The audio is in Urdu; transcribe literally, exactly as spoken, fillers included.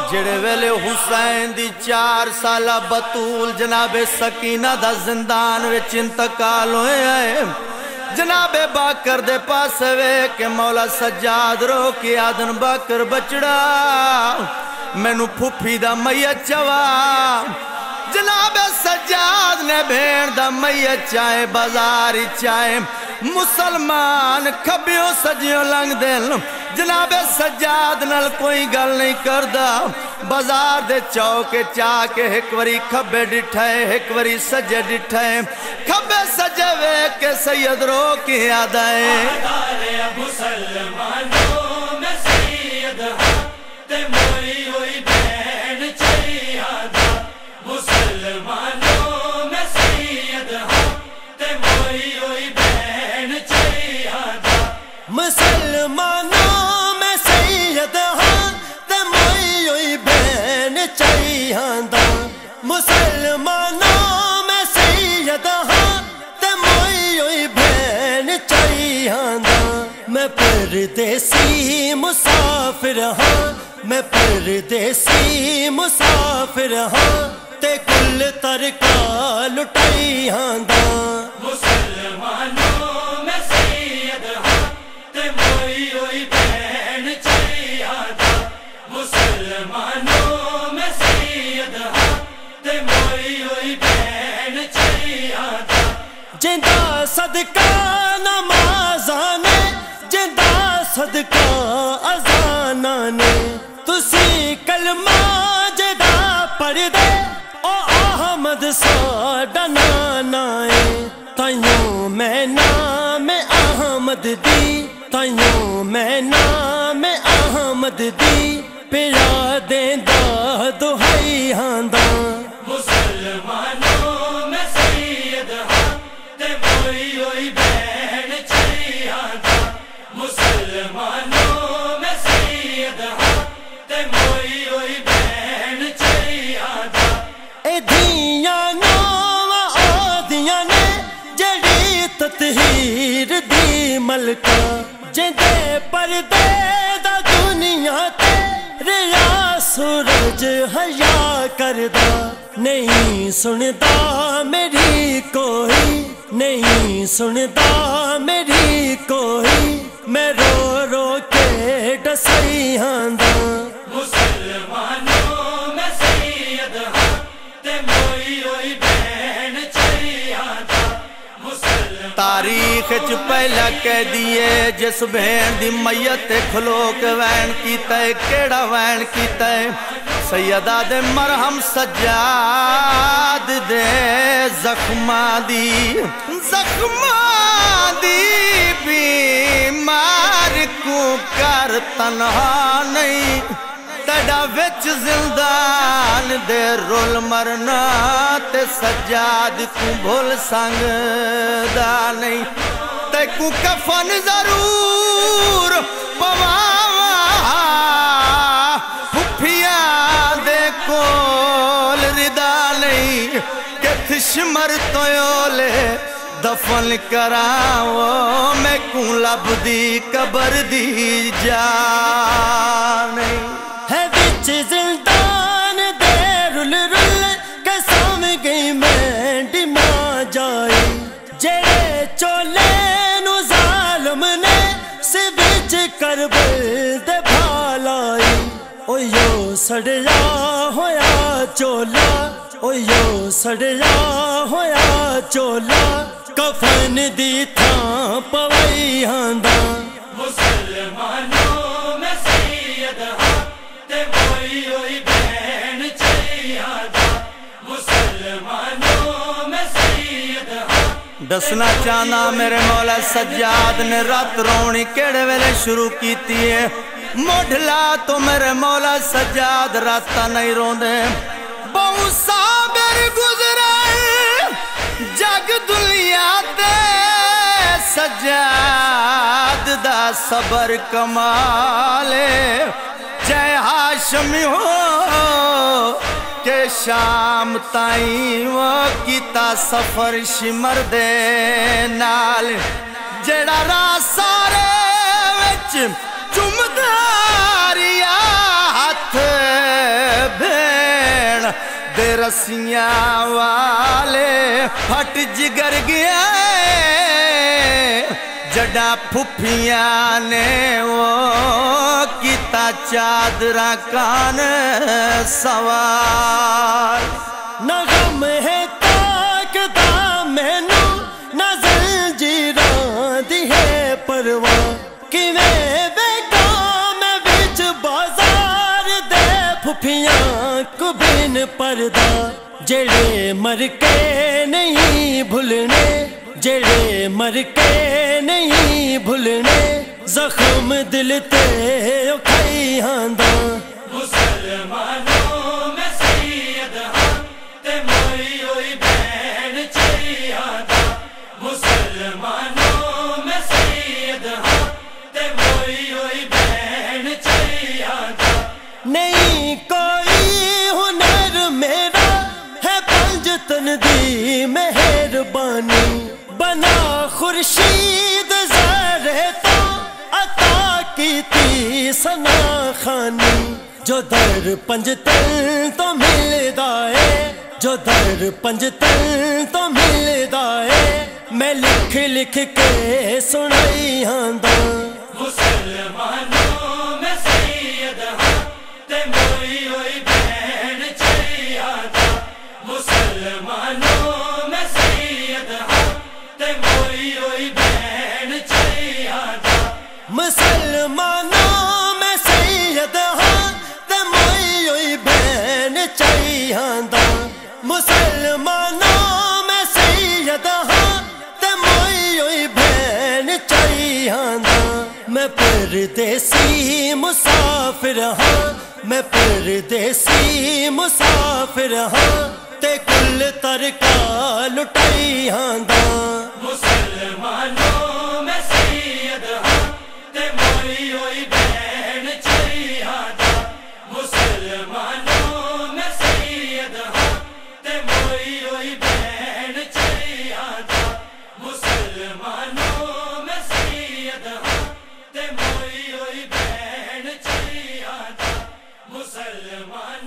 جڑے ویلے حسین دی چار سالہ بطول جناب سکینہ دا زندان وچ انتقال ہوئے آئے، جناب باکر دے پاس وے کہ مولا سجاد رو کے آدن باکر بچڑا مینو پھوپھی دا میت چوا، جناب سجاد نے بھیڑ دا میت چاہے بازار چاہے مسلمان کھبیوں سجیوں لنگ دل، جناب سجاد نال کوئی گل نہیں کردا، بازار دے چوکے چاہ کے ایک وری کھبے ڈٹھائے ایک وری سجے ڈٹھائے، کھبے سجے وے کے سید رو کی آدائے مسلمانوں میں سید ہاں تے موئی ہوئی بہن چاہی آدھا، مسلمانوں میں سید ہاں تے موئی ہوئی بہن چاہی آدھا، مسلمانوں میں سید ہاں تے موئی ہوئی بہن چاہی آدھا، مسلمانوں میں سید ہاں تے موئی ہوئی بہن چاہی آدھا، میں پردیسی مسافر ہاں میں پردیسی مسافر ہاں تے کل ترکا لٹائی آندا، مسلمانوں میں سید ہاں تے موئی ہوئی بہن چاہی آندا، مسلمانوں میں سید ہاں تے موئی ہوئی بہن چاہی آندا، جندہ صدقہ نمازانے جندہ صدقہ اذانانے تسی کلمہ جدا پڑھ دے او احمد ساڈا نانا ہے، تائیوں میں نام احمد دی تائیوں میں نام احمد دی پیا دیندا دہائی ہاندا، مسلمانوں میں سید ہاں تے موئی ہوئی بہن چاہی آندا، مسلمانوں میں سید ہاں تے موئی ہوئی بہن چاہی آندا، اے دھیاں نوواں آدیاں نے جڑی تطہیر دی ملکہ، جندے پردے دا دنیا تے ریا سورج حیا کردا، نہیں سندا میری کوئی نہیں سندا میری کوئی، میں رو رو کے ڈسائی آندا، مسلمانوں میں سید ہاں تے موئی ہوئی بہن چاہی آندا، تاریخ چ پہلا کہہ دیے جس بہن دی میت کھلو کے وین کیتا ہے، کیڑا وین کیتا ہے، سیدہ دے مرہم سجاد دے زخماں دی زخماں دی بیمار کو کر تنہا نہیں، تیڈا وچ زندان دے رول مرنا تے سجاد کو بھول سنگ دا نہیں، تے کو کفن ضرور پواوا پھپھیاں دے کول ردا نہیں، کہ تشمر تو یولے دفن کراؤ میں کوں لب دی قبر دی جا نہیں، ہے بچ زندان دے رل رل قسم گئی میں ڈما جائی، جڑے چولے نو ظالم نے سی بچ کربل دے بھالائی، او یو سڑیا ہویا چولا او یو سڑیا ہویا چولا کفن دی تھاں پوائی آندا، مسلمانوں میں سید ہاں تے موئی ہوئی بہن چاہی آندا، مسلمانوں میں سید ہاں۔ دسنا چاہنا میرے مولا سجاد نے رات رونی کیڑے ویلے شروع کیتی ہے، موڈھلا تو میرے مولا سجاد راتا نہیں روندے، بہت صابر گزرے جگ دنیا تے سجاد دا صبر کمالے، جے ہاشمی ہو کہ شام تائیں وہ کیتا سفر شمر دے نال، جڑا راہ سارے وچ چمداریا ہاتھ رسیاں والے پھٹ جگر گیا جڑا پھپھیاں نے وہ کیتا چادراں کان سوار نہ غم ہے تاکدا مینوں نہ زنجیراں دی ہے پرواہ کیویں ویکھاں میں وچ بازار دے پھپھیاں کو بن پردہ جڑے مر کے نہیں بھولنے جڑے مر کے نہیں بھولنے زخم دل تے کھائی ہاندا مسلمانوں میں سید ہاں تے موئی ہوئی بہن چلی آندا مسلمانوں میں سید ہاں تے موئی ہوئی بہن چلی آندا نہیں کوئی ہنر میرا ہے پنج تن دی مہربانی بنا خورشید زہرے تو عطا کیتی ثنا خانی جو در پنج تن تو ملدا ہے جو در پنج تن تو ملدا ہے میں لکھ لکھ کے سنائی ہاندا مسلمانوں میں سید ہاں تے موئی ہوئی بہن چلی آندا مسلمانوں میں سید ہاں تے موئی ہوئی بہن چلی آندا مسلمانوں میں سید ہاں تے موئی ہوئی بہن چاہی ہاندا مسلمانوں میں سید ہاں تے موئی ہوئی بہن چاہی ہاندا میں پردیسی مسافر ہاں میں پردیسی مسافر ہاں تے کل ترکا لٹائی ہاندا مسلمانوں میں سید ہاں تے موئی ہوئی بہن چلی آندا مسلمانوں میں سید ہاں تے موئی ہوئی بہن چلی آندا مسلمانوں میں سید ہاں تے موئی ہوئی بہن چلی آندا مسلمان